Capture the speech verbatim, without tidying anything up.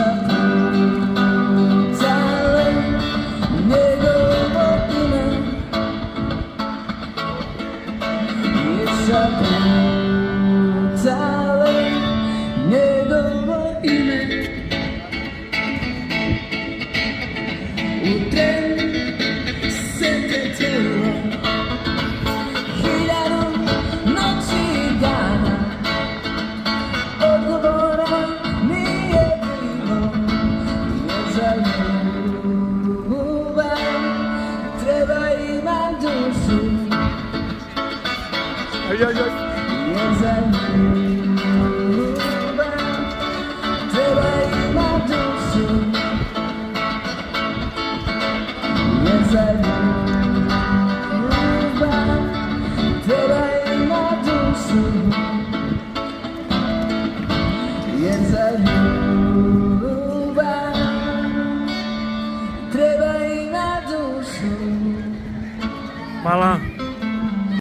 zapamtale njegovo ime, i zapamtale njegovo ime. U tren se pretjerilo hiljadu noći i dana, odgovora nije bilo, jer za ljubav treba imat dušu, jer za ljubav treba imat dušu, jer za ljubav treba imat dušu, jer za ljubav treba imat dušu. Hvala.